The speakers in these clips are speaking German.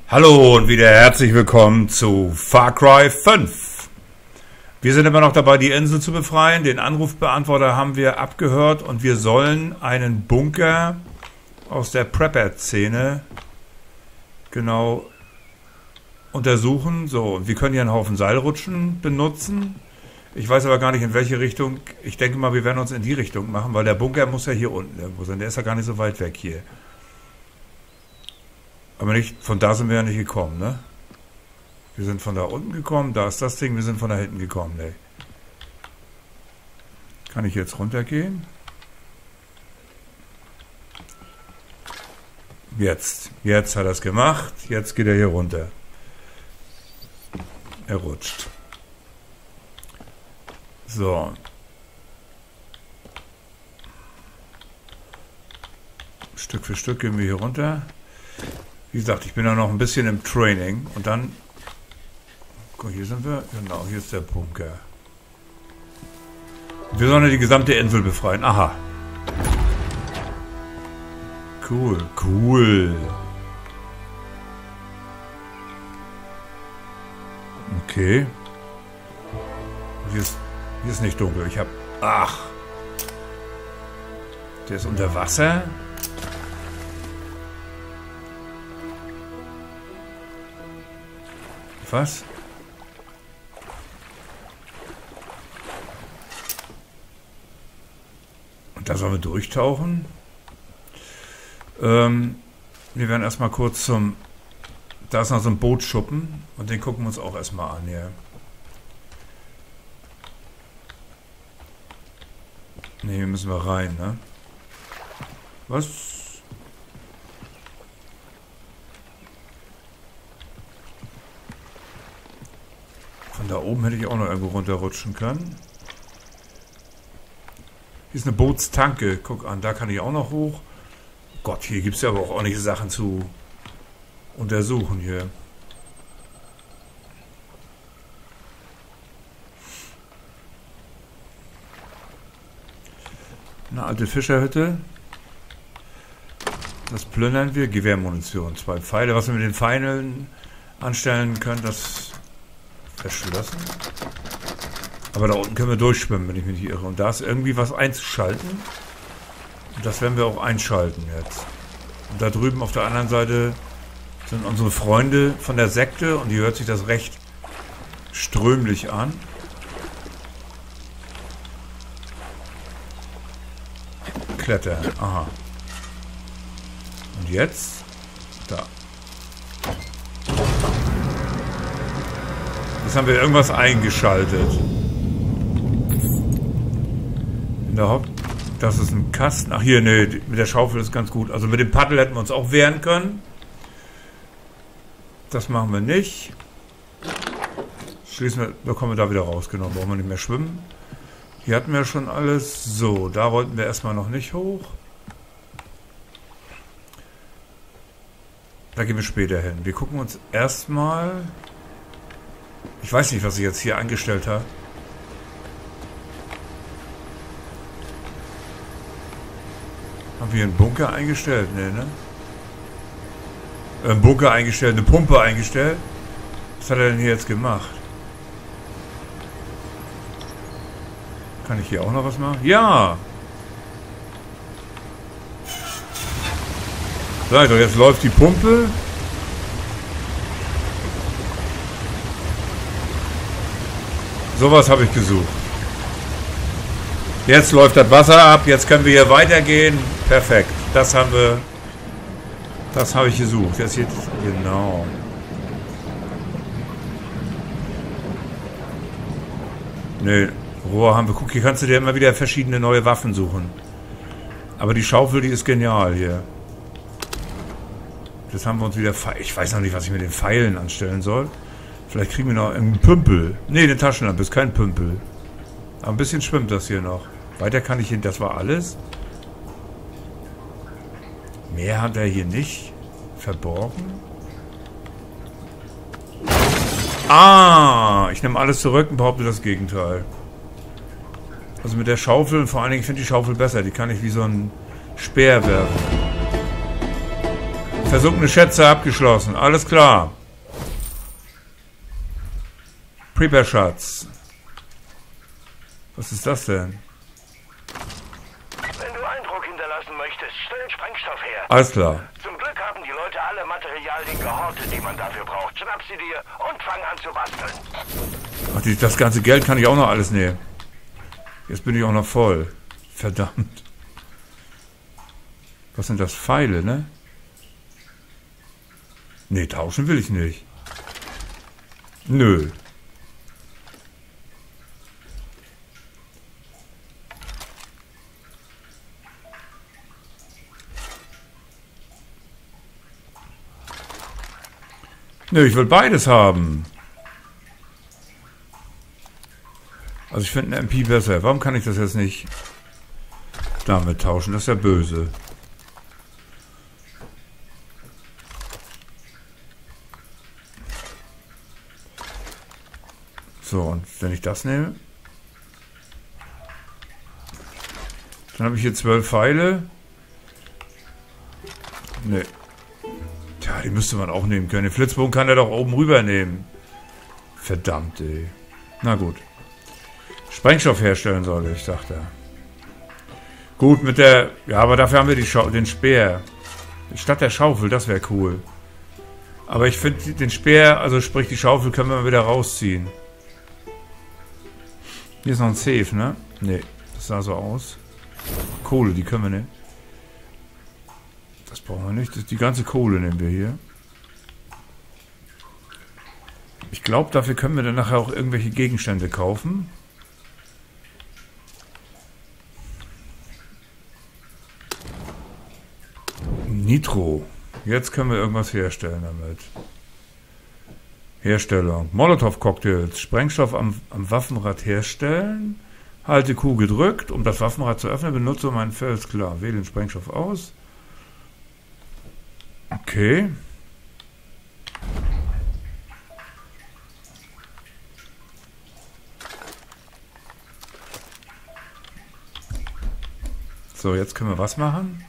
Hallo und wieder herzlich willkommen zu Far Cry 5. Wir sind immer noch dabei, die Insel zu befreien. Den Anrufbeantworter haben wir abgehört und wir sollen einen Bunker aus der Prepper-Szene genau untersuchen. So, und wir können hier einen Haufen Seilrutschen benutzen. Ich weiß aber gar nicht, in welche Richtung. Ich denke mal, wir werden uns in die Richtung machen, weil der Bunker muss ja hier unten irgendwo sein. Der ist ja gar nicht so weit weg hier. Aber nicht, von da sind wir ja nicht gekommen, ne? Wir sind von da unten gekommen, da ist das Ding, wir sind von da hinten gekommen, ne? Kann ich jetzt runtergehen? Jetzt hat er es gemacht, jetzt geht er hier runter. Er rutscht. So. Stück für Stück gehen wir hier runter. Wie gesagt, ich bin ja noch ein bisschen im Training. Und dann... Guck, hier sind wir. Genau, hier ist der Bunker. Wir sollen ja die gesamte Insel befreien. Aha. Cool, cool. Okay. Hier ist nicht dunkel. Ich habe... Ach. Der ist unter Wasser. Was? Und da sollen wir durchtauchen? Wir werden erstmal kurz zum... Da ist noch so ein Bootsschuppen und den gucken wir uns auch erstmal an hier. Ne, hier müssen wir rein, ne? Was? Von da oben hätte ich auch noch irgendwo runterrutschen können. Hier ist eine Bootstanke. Guck an, da kann ich auch noch hoch. Gott, hier gibt es ja aber auch ordentliche Sachen zu untersuchen hier. Eine alte Fischerhütte. Das plündern wir. Gewehrmunition. 2 Pfeile. Was wir mit den Pfeilen anstellen können, das... verschlossen. Aber da unten können wir durchschwimmen, wenn ich mich nicht irre. Und da ist irgendwie was einzuschalten. Und das werden wir auch einschalten jetzt. Und da drüben auf der anderen Seite sind unsere Freunde von der Sekte. Und hier hört sich das recht strömlich an. Klettern. Aha. Und jetzt? Da. Jetzt haben wir irgendwas eingeschaltet. In der das ist ein Kasten. Ach hier, ne, mit der Schaufel ist ganz gut. Also mit dem Paddel hätten wir uns auch wehren können. Das machen wir nicht. Schließen wir, da kommen wir da wieder raus. Genau, brauchen wir nicht mehr schwimmen. Hier hatten wir schon alles. So, da wollten wir erstmal noch nicht hoch. Da gehen wir später hin. Wir gucken uns erstmal... Ich weiß nicht, was ich jetzt hier angestellt habe. Haben wir einen Bunker eingestellt? Nee, ne? Einen Bunker eingestellt, eine Pumpe eingestellt. Was hat er denn hier jetzt gemacht? Kann ich hier auch noch was machen? Ja! So, also jetzt läuft die Pumpe. Sowas habe ich gesucht. Jetzt läuft das Wasser ab, jetzt können wir hier weitergehen. Perfekt. Das habe ich gesucht. Jetzt genau. Ne, Rohr haben wir. Guck, hier kannst du dir immer wieder verschiedene neue Waffen suchen. Aber die Schaufel, die ist genial hier. Das haben wir uns wieder... Ich weiß noch nicht, was ich mit den Pfeilen anstellen soll. Vielleicht kriegen wir noch einen Pümpel. Ne, eine Taschenlampe ist kein Pümpel. Aber ein bisschen schwimmt das hier noch. Weiter kann ich hin. Das war alles. Mehr hat er hier nicht verborgen. Ah, ich nehme alles zurück und behaupte das Gegenteil. Also mit der Schaufel, und vor allen Dingen, ich finde die Schaufel besser. Die kann ich wie so ein Speer werfen. Versunkene Schätze abgeschlossen. Alles klar. Prepare-Schatz. Was ist das denn? Wenn du Eindruck hinterlassen möchtest, stell Sprengstoff her. Alles klar. Zum Glück haben die Leute alle Materialien gehortet, die man dafür braucht. Schnapp sie dir und fang an zu basteln. Ach, das ganze Geld kann ich auch noch alles nehmen. Jetzt bin ich auch noch voll. Verdammt. Was sind das? Pfeile, ne? Nee, tauschen will ich nicht. Nö. Nö, ich will beides haben. Also ich finde eine MP besser. Warum kann ich das jetzt nicht damit tauschen? Das ist ja böse. So, und wenn ich das nehme, dann habe ich hier 12 Pfeile. Ne. Tja, die müsste man auch nehmen können. Den Flitzbogen kann er doch oben rüber nehmen. Verdammt, ey. Na gut. Sprengstoff herstellen soll ich, sagt er. Gut, mit der... Ja, aber dafür haben wir den Speer. Statt der Schaufel, das wäre cool. Aber ich finde den Speer, also sprich die Schaufel, können wir mal wieder rausziehen. Hier ist noch ein Safe, ne? Ne, das sah so aus. Kohle, die können wir nehmen. Das brauchen wir nicht. Die ganze Kohle nehmen wir hier. Ich glaube, dafür können wir dann nachher auch irgendwelche Gegenstände kaufen. Nitro. Jetzt können wir irgendwas herstellen damit. Herstellung. Molotow-Cocktails. Sprengstoff am Waffenrad herstellen. Halte Q gedrückt, um das Waffenrad zu öffnen. Benutze meinen Fels. Klar. Wähle den Sprengstoff aus. Okay. So, jetzt können wir was machen?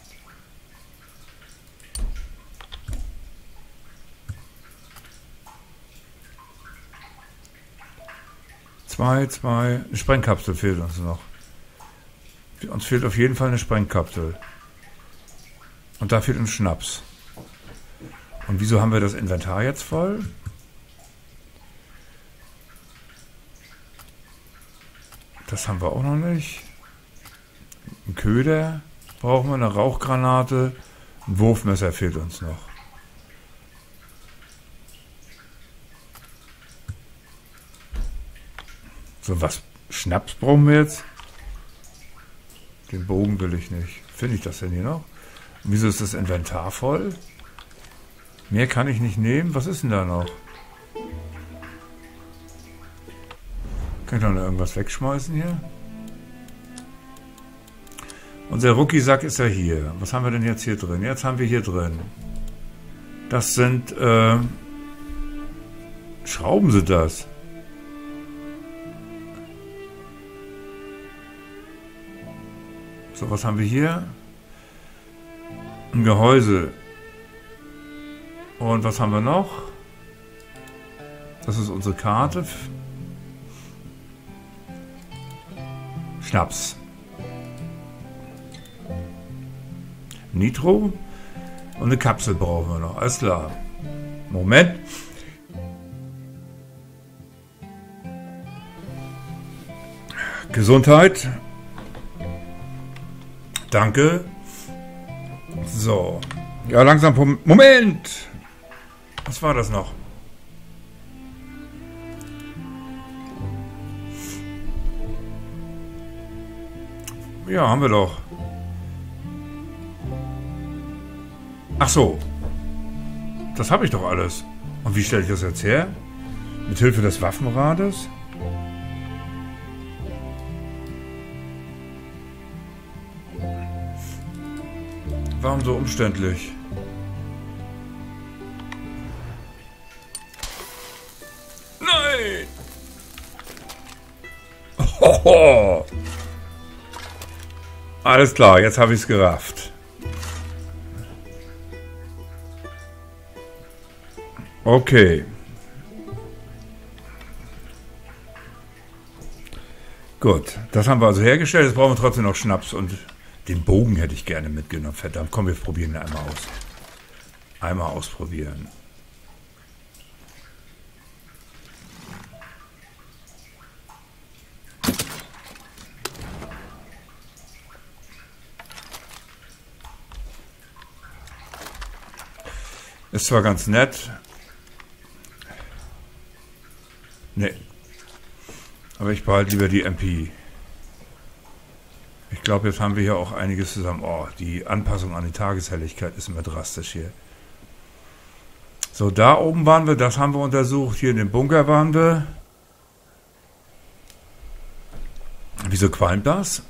Eine Sprengkapsel fehlt uns noch. Uns fehlt auf jeden Fall eine Sprengkapsel. Und da fehlt uns Schnaps. Und wieso haben wir das Inventar jetzt voll? Das haben wir auch noch nicht. Ein Köder brauchen wir, eine Rauchgranate. Ein Wurfmesser fehlt uns noch. So, was? Schnaps brauchen wir jetzt? Den Bogen will ich nicht. Finde ich das denn hier noch? Und wieso ist das Inventar voll? Mehr kann ich nicht nehmen. Was ist denn da noch? Kann ich noch irgendwas wegschmeißen hier? Unser Rookie-Sack ist ja hier. Was haben wir denn jetzt hier drin? Jetzt haben wir hier drin. Das sind, Schrauben sind das. So, was haben wir hier? Ein Gehäuse. Und was haben wir noch? Das ist unsere Karte. Schnaps. Nitro. Und eine Kapsel brauchen wir noch. Alles klar. Moment. Gesundheit. Danke. So. Ja, langsam. Moment! Was war das noch? Ja, haben wir doch. Ach so. Das habe ich doch alles. Und wie stelle ich das jetzt her? Mit Hilfe des Waffenrades? Warum so umständlich? Nein! Hoho. Alles klar, jetzt habe ich es gerafft. Okay. Gut, das haben wir also hergestellt. Jetzt brauchen wir trotzdem noch Schnaps und den Bogen hätte ich gerne mitgenommen. Verdammt, komm, wir probieren ihn einmal aus. Einmal ausprobieren. Ist zwar ganz nett. Nee. Aber ich behalte lieber die MP. Ich glaube, jetzt haben wir hier auch einiges zusammen. Oh, die Anpassung an die Tageshelligkeit ist immer drastisch hier. So, da oben waren wir, das haben wir untersucht. Hier in dem Bunker waren wir. Wieso qualmt das?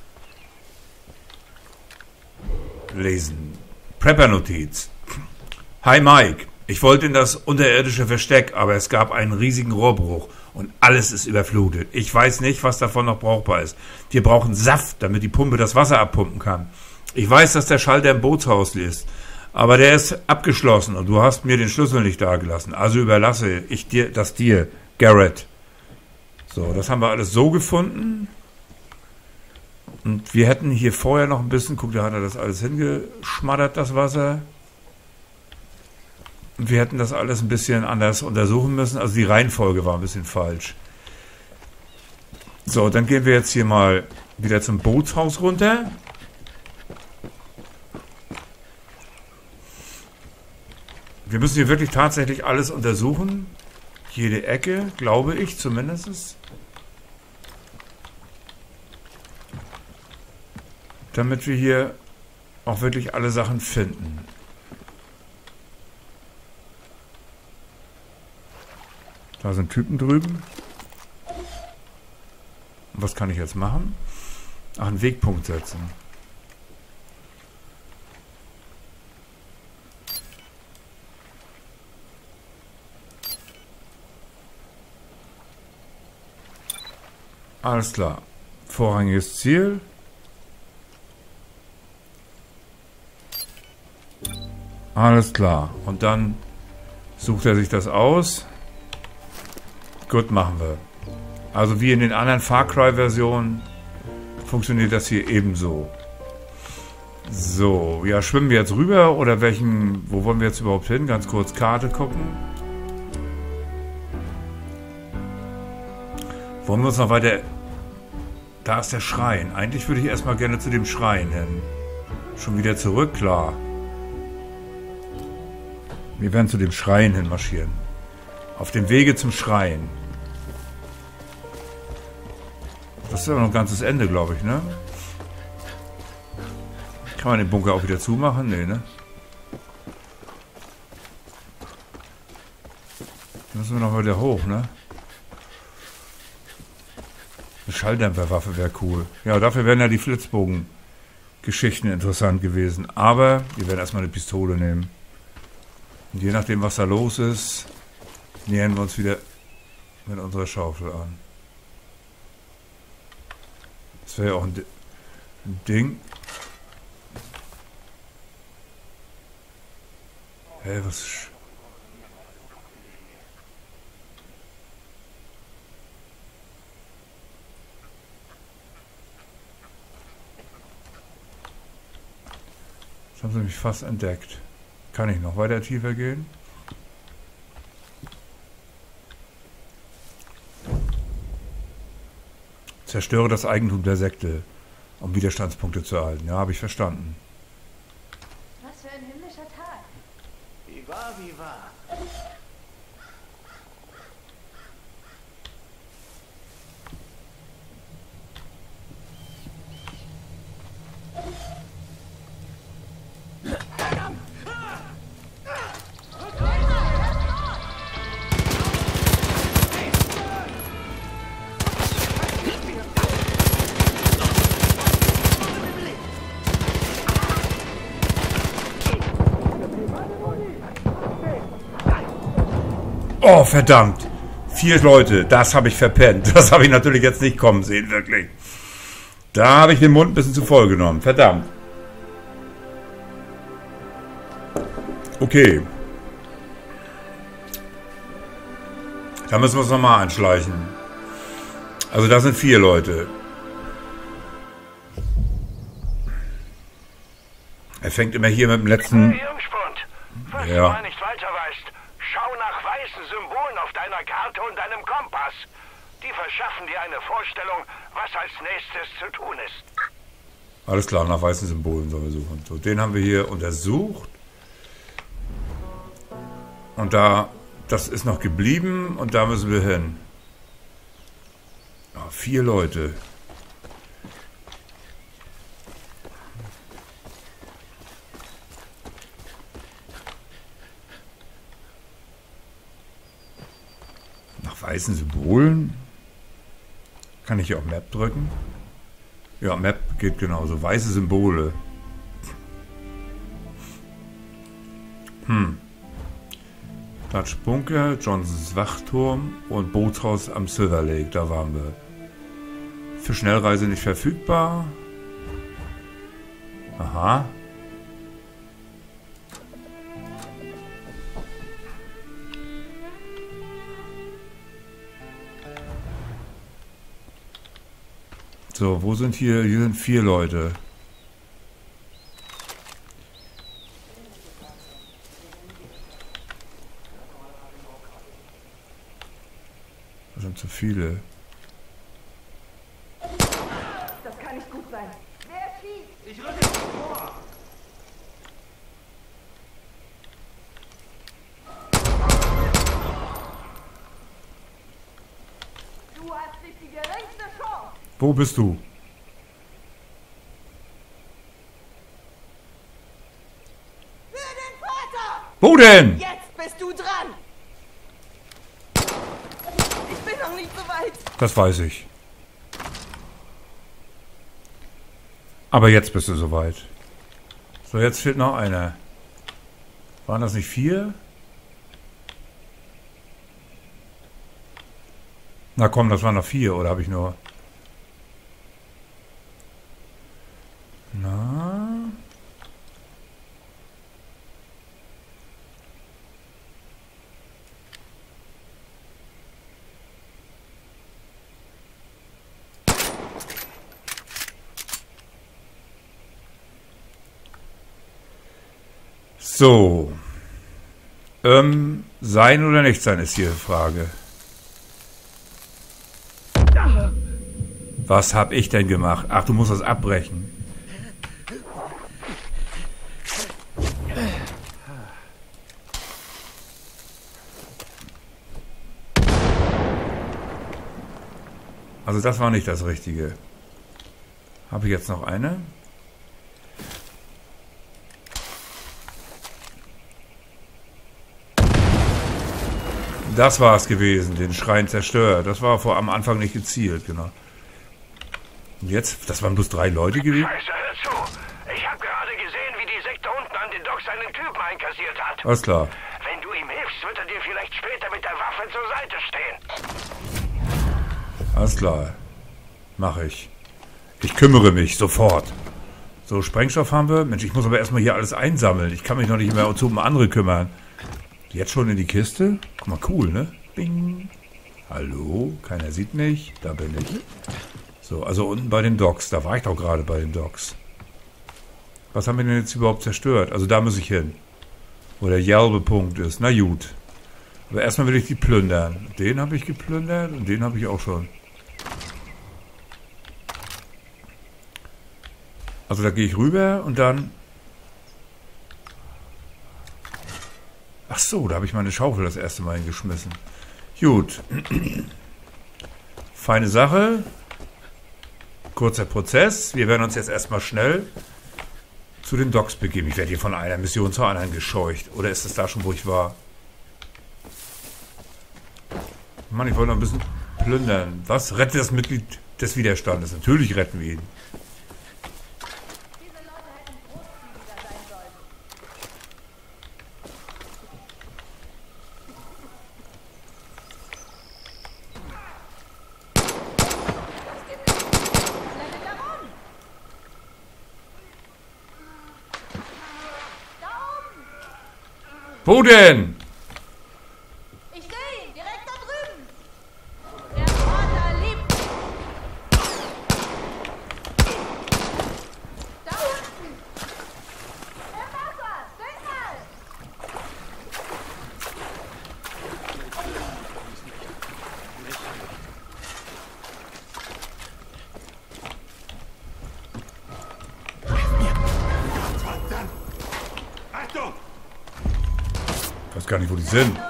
Lesen. Prepper-Notiz. Hi Mike, ich wollte in das unterirdische Versteck, aber es gab einen riesigen Rohrbruch und alles ist überflutet. Ich weiß nicht, was davon noch brauchbar ist. Wir brauchen Saft, damit die Pumpe das Wasser abpumpen kann. Ich weiß, dass der Schalter im Bootshaus ist, aber der ist abgeschlossen und du hast mir den Schlüssel nicht dagelassen. Also überlasse ich das dir, Garrett. So, das haben wir alles so gefunden. Und wir hätten hier vorher noch ein bisschen, guck, da hat er das alles hingeschmattert, das Wasser. Wir hätten das alles ein bisschen anders untersuchen müssen. Also die Reihenfolge war ein bisschen falsch. So, dann gehen wir jetzt hier mal wieder zum Bootshaus runter. Wir müssen hier wirklich tatsächlich alles untersuchen. Jede Ecke, glaube ich zumindest. Damit wir hier auch wirklich alle Sachen finden. Da sind Typen drüben. Und was kann ich jetzt machen? Ach, einen Wegpunkt setzen. Alles klar. Vorrangiges Ziel. Alles klar. Und dann sucht er sich das aus. Gut, machen wir. Also wie in den anderen Far Cry-Versionen funktioniert das hier ebenso. So, ja, schwimmen wir jetzt rüber oder wo wollen wir jetzt überhaupt hin? Ganz kurz Karte gucken. Wollen wir uns noch weiter... Da ist der Schrein. Eigentlich würde ich erstmal gerne zu dem Schrein hin. Schon wieder zurück, klar. Wir werden zu dem Schrein hin marschieren. Auf dem Wege zum Schrein. Das ist aber noch ein ganzes Ende, glaube ich, ne? Kann man den Bunker auch wieder zumachen? Nee, ne? Da müssen wir noch wieder hoch, ne? Eine Schalldämpferwaffe wäre cool. Ja, dafür wären ja die Flitzbogen-Geschichten interessant gewesen. Aber wir werden erstmal eine Pistole nehmen. Und je nachdem, was da los ist, nähern wir uns wieder mit unserer Schaufel an. Das wäre ja auch ein Ding. Hey, was... Jetzt haben sie mich fast entdeckt. Kann ich noch weiter tiefer gehen? Zerstöre das Eigentum der Sekte, um Widerstandspunkte zu erhalten. Ja, habe ich verstanden. Was für ein himmlischer Tag. Wie wahr, wie wahr. Oh, verdammt. 4 Leute, das habe ich verpennt. Das habe ich natürlich jetzt nicht kommen sehen, wirklich. Da habe ich den Mund ein bisschen zu voll genommen. Verdammt. Okay. Da müssen wir uns nochmal anschleichen. Also da sind 4 Leute. Er fängt immer hier mit dem letzten... Hey, Jungspund, falls Ja. du mal nicht weiter weißt, schau nach weißen Symbolen auf deiner Karte und deinem Kompass. Die verschaffen dir eine Vorstellung, was als nächstes zu tun ist. Alles klar, nach weißen Symbolen sollen wir suchen. So, den haben wir hier untersucht. Und da, das ist noch geblieben und da müssen wir hin. Oh, 4 Leute. Nach weißen Symbolen? Kann ich hier auf Map drücken? Ja, Map geht genauso. Weiße Symbole. Dutch Bunker, Johnsons Wachturm und Bootshaus am Silver Lake. Da waren wir. Für Schnellreise nicht verfügbar. Aha. So, wo sind hier? Hier sind 4 Leute. Das sind zu viele. Das kann nicht gut sein. Wer schießt? Ich rücke vor! Du hast nicht die geringste Chance. Wo bist du? Für den Vater! Wo denn? Jetzt bist du dran! Ich bin noch nicht so weit. Das weiß ich. Aber jetzt bist du soweit. So, jetzt fehlt noch einer. Waren das nicht 4? Na komm, das waren noch 4, oder habe ich nur... Na? So. Sein oder nicht sein ist hier die Frage. Was habe ich denn gemacht? Ach, du musst das abbrechen. Also das war nicht das Richtige. Habe ich jetzt noch eine? Das war es gewesen, den Schrein zerstört. Das war am Anfang nicht gezielt, genau. Und jetzt, das waren bloß 3 Leute gewesen? Scheiße, hör zu. Ich habe gerade gesehen, wie die Sekte unten an den Docks einen Typen einkassiert hat. Alles klar. Wenn du ihm hilfst, wird er dir vielleicht später mit der Waffe zur Seite stehen. Alles klar. Mache ich. Ich kümmere mich sofort. So, Sprengstoff haben wir. Mensch, ich muss aber erstmal hier alles einsammeln. Ich kann mich noch nicht mehr um andere kümmern. Jetzt schon in die Kiste? Guck mal, cool, ne? Bing. Hallo? Keiner sieht mich. Da bin ich. So, also unten bei den Docks. Da war ich doch gerade bei den Docks. Was haben wir denn jetzt überhaupt zerstört? Also da muss ich hin. Wo der gelbe Punkt ist. Na gut. Aber erstmal will ich die plündern. Den habe ich geplündert und den habe ich auch schon. Also da gehe ich rüber und dann... Ach so, da habe ich meine Schaufel das erste Mal hingeschmissen. Gut. Feine Sache. Kurzer Prozess. Wir werden uns jetzt erstmal schnell zu den Docks begeben. Ich werde hier von einer Mission zur anderen gescheucht. Oder ist es da schon, wo ich war? Mann, ich wollte noch ein bisschen plündern. Was? Rette das Mitglied des Widerstandes. Natürlich retten wir ihn. Diese Leute hätten großzügiger sein sollen. Blendet darum! Da oben! Wo denn? Ich sehe ihn, direkt da drüben! weiß gar nicht, wo die sind.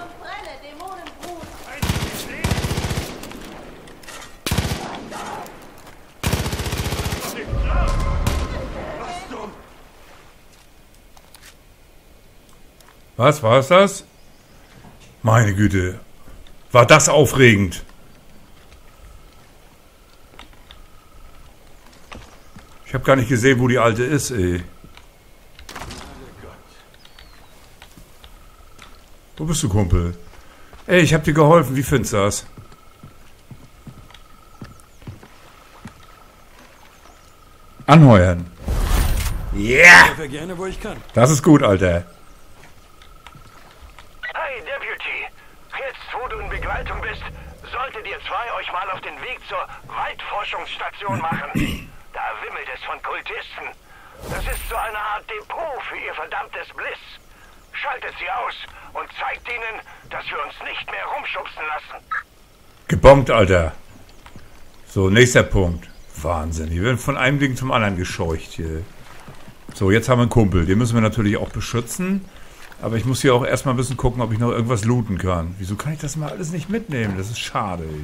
Was, war es das? Meine Güte. War das aufregend. Ich habe gar nicht gesehen, wo die Alte ist, ey. Wo bist du, Kumpel? Ey, ich hab dir geholfen. Wie findest du das? Anheuern. Yeah! Gerne, wo ich kann. Das ist gut, Alter. Hey, Deputy. Jetzt, wo du in Begleitung bist, solltet ihr zwei euch mal auf den Weg zur Waldforschungsstation machen. Da wimmelt es von Kultisten. Das ist so eine Art Depot für ihr verdammtes Bliss. Schaltet sie aus und zeigt ihnen, dass wir uns nicht mehr rumschubsen lassen. Gebongt, Alter. So, nächster Punkt. Wahnsinn. Die werden von einem Ding zum anderen gescheucht hier. So, jetzt haben wir einen Kumpel. Den müssen wir natürlich auch beschützen. Aber ich muss hier auch erstmal ein bisschen gucken, ob ich noch irgendwas looten kann. Wieso kann ich das mal alles nicht mitnehmen? Das ist schade, ey.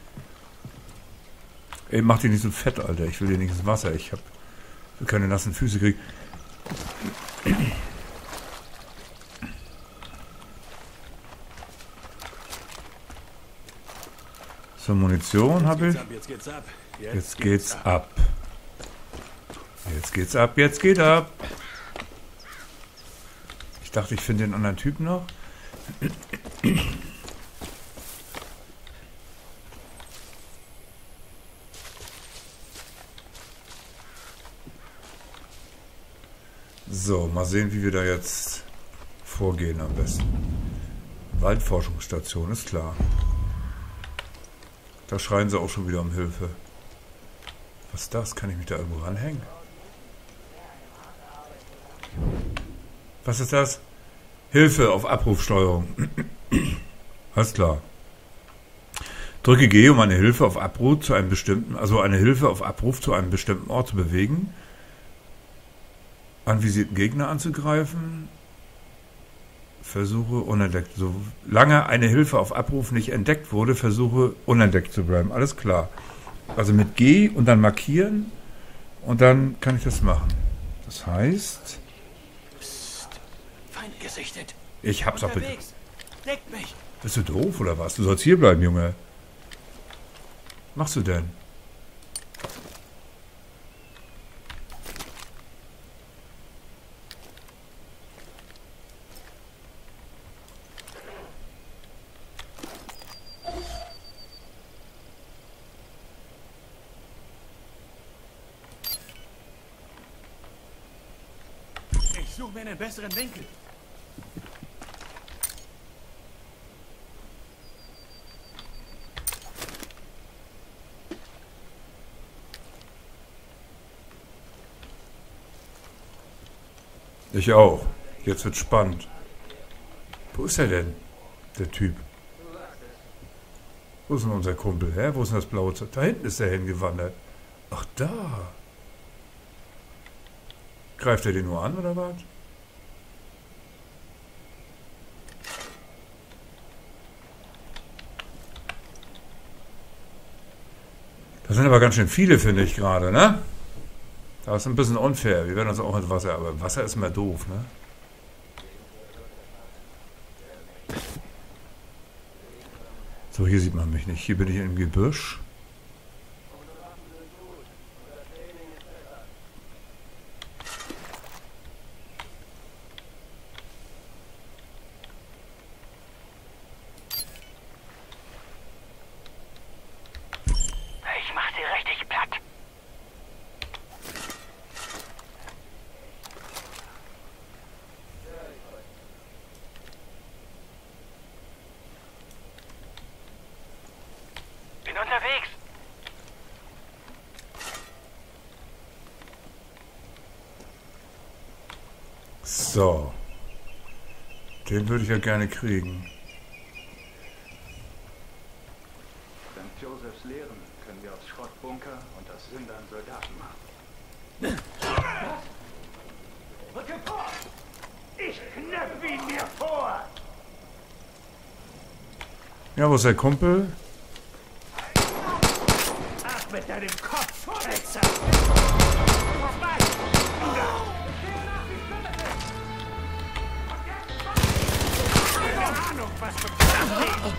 Ey, mach dich nicht so fett, Alter. Ich will dir nicht ins Wasser. Ich will keine nassen Füße kriegen. So, Munition habe ich. Jetzt geht's ab. Jetzt geht's ab. Jetzt geht's ab. Jetzt geht ab. Ich dachte, ich finde den anderen Typen noch. So, mal sehen, wie wir da jetzt vorgehen am besten. Waldforschungsstation, ist klar. Da schreien sie auch schon wieder um Hilfe. Was ist das? Kann ich mich da irgendwo ranhängen? Was ist das? Hilfe auf Abrufsteuerung. Alles klar. Drücke G, um eine Hilfe auf Abruf zu einem bestimmten, Ort zu bewegen. Anvisierten Gegner anzugreifen. Versuche unentdeckt. Solange eine Hilfe auf Abruf nicht entdeckt wurde, versuche unentdeckt zu bleiben. Alles klar. Also mit G und dann markieren und dann kann ich das machen. Das heißt... Psst. Feind gesichtet. Ich hab's auch... Deckt mich. Bist du doof oder was? Du sollst hier bleiben, Junge. Was machst du denn? Ich suche mir einen besseren Winkel. Ich auch. Jetzt wird spannend. Wo ist er denn, der Typ? Wo ist denn unser Kumpel? Hä? Wo ist denn das blaue Zeug? Da hinten ist er hingewandert. Ach, da. Greift er den nur an, oder was? Das sind aber ganz schön viele, finde ich gerade, ne? Das ist ein bisschen unfair. Wir werden uns auch ins Wasser, aber Wasser ist immer doof, ne? So, hier sieht man mich nicht. Hier bin ich im Gebüsch. Ich mach dir richtig platt. Bin unterwegs. So. Den würde ich ja gerne kriegen. Dank Josephs Lehren können wir aus Schrottbunker und aus Sündern Soldaten machen. Rücke vor! Ich knöpfe ihn mir vor! Ja, wo ist der Kumpel? Ab mit deinem Kopf, Fetzer! Keine Ahnung, was du kannst.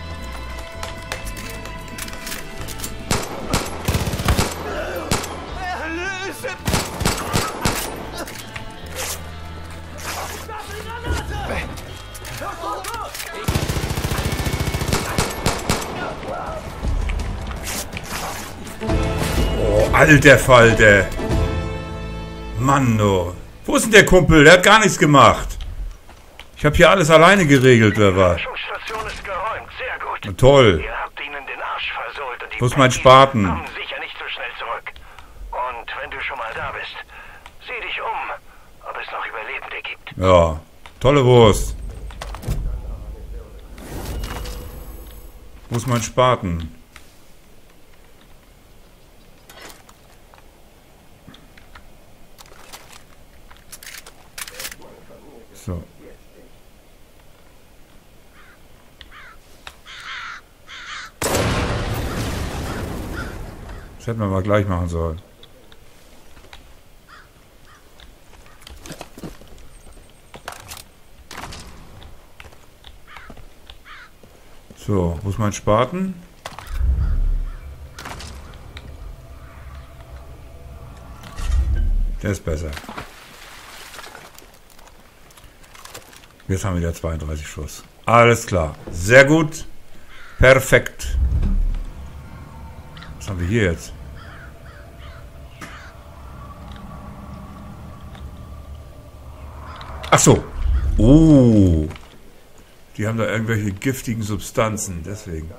Oh, alter Falter. Mann, oh. Wo ist denn der Kumpel? Der hat gar nichts gemacht. Ich habe hier alles alleine geregelt, oder was? Die Forschungsstation ist geräumt. Sehr gut. Na, toll. Ihr habt ihnen den Arsch versohlt und die Wo ist mein Banditen Spaten? kommen sicher nicht so schnell zurück. Und wenn du schon mal da bist, sieh dich um, ob es noch Überlebende gibt. Ja, tolle Wurst. Wo ist mein Spaten? So. Das hätten wir mal gleich machen sollen. So, wo ist mein Spaten? Der ist besser. Jetzt haben wir wieder 32 Schuss. Alles klar. Sehr gut. Perfekt. Was haben wir hier jetzt? Ach so. Oh. Die haben da irgendwelche giftigen Substanzen. Deswegen.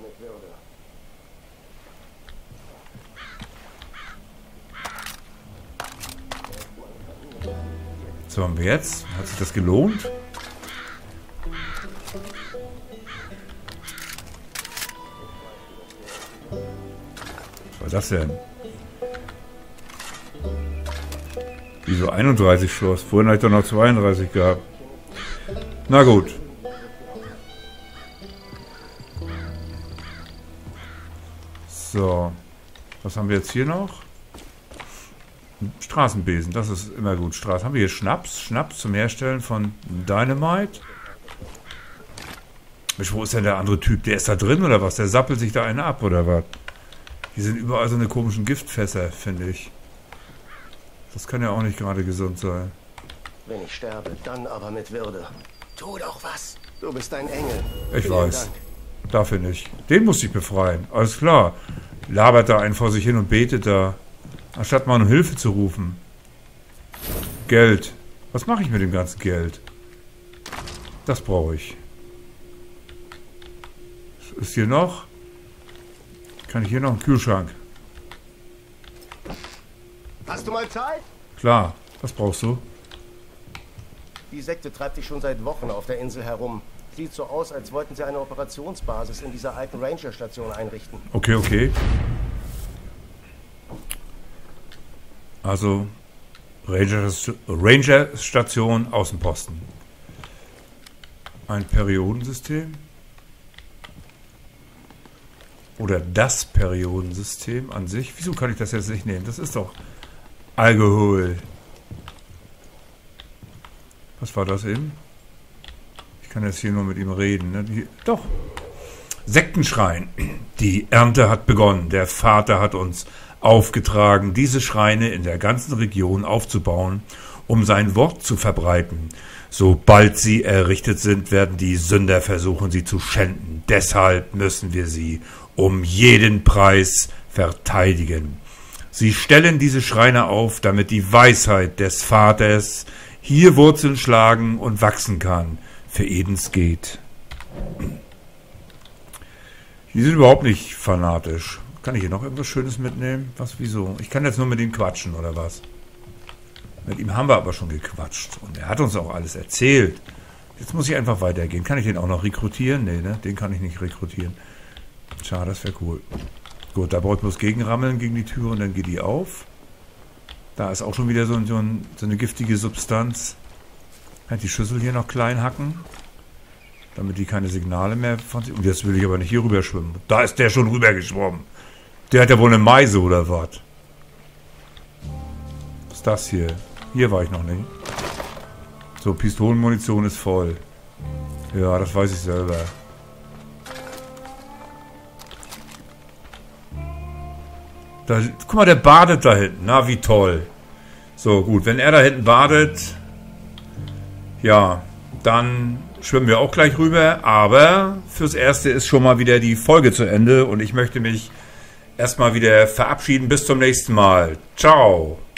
So, haben wir jetzt? Hat sich das gelohnt? Was war das denn? Wieso 31 Schuss? Vorhin hatte ich doch noch 32 gehabt. Na gut. So. Was haben wir jetzt hier noch? Straßenbesen, das ist immer gut. Straßen. Haben wir hier Schnaps? Schnaps zum Herstellen von Dynamite? Mensch, wo ist denn der andere Typ? Der ist da drin oder was? Der sappelt sich da einen ab oder was? Hier sind überall so eine komischen Giftfässer, finde ich. Das kann ja auch nicht gerade gesund sein. Wenn ich sterbe, dann aber mit Würde. Tu doch was. Du bist ein Engel. Ich Vielen weiß. Dank. Dafür nicht. Den muss ich befreien. Alles klar. Labert da einen vor sich hin und betet da. Anstatt mal um Hilfe zu rufen. Geld. Was mache ich mit dem ganzen Geld? Das brauche ich. Was ist hier noch? Kann ich hier noch einen Kühlschrank? Hast du mal Zeit? Klar. Was brauchst du? Die Sekte treibt sich schon seit Wochen auf der Insel herum. Sieht so aus, als wollten sie eine Operationsbasis in dieser alten Ranger-Station einrichten. Okay, okay. Also Ranger-Station, Außenposten. Ein Periodensystem. Oder das Periodensystem an sich. Wieso kann ich das jetzt nicht nehmen? Das ist doch Alkohol. Was war das eben? Ich kann jetzt hier nur mit ihm reden. Ne? Doch. Sektenschrein. Die Ernte hat begonnen. Der Vater hat uns aufgetragen, diese Schreine in der ganzen Region aufzubauen, um sein Wort zu verbreiten. Sobald sie errichtet sind, werden die Sünder versuchen, sie zu schänden. Deshalb müssen wir sie um jeden Preis verteidigen. Sie stellen diese Schreine auf, damit die Weisheit des Vaters hier Wurzeln schlagen und wachsen kann, für Edens geht. Die sind überhaupt nicht fanatisch. Kann ich hier noch irgendwas Schönes mitnehmen? Was, wieso? Ich kann jetzt nur mit ihm quatschen, oder was? Mit ihm haben wir aber schon gequatscht. Und er hat uns auch alles erzählt. Jetzt muss ich einfach weitergehen. Kann ich den auch noch rekrutieren? Nee, ne? Den kann ich nicht rekrutieren. Schade, das wäre cool. Gut, da brauche ich bloß gegenrammeln gegen die Tür und dann geht die auf. Da ist auch schon wieder so eine giftige Substanz. Kann ich die Schüssel hier noch klein hacken? damit die keine Signale mehr von sich... Und jetzt will ich aber nicht hier rüber schwimmen. Da ist der schon rüber geschwommen. Der hat ja wohl eine Meise oder was. Was ist das hier? Hier war ich noch nicht. So, Pistolenmunition ist voll. Ja, das weiß ich selber. Da, guck mal, der badet da hinten. Na, wie toll. So, gut, wenn er da hinten badet, ja, dann schwimmen wir auch gleich rüber. Aber fürs Erste ist schon mal wieder die Folge zu Ende und ich möchte mich erstmal wieder verabschieden. Bis zum nächsten Mal. Ciao.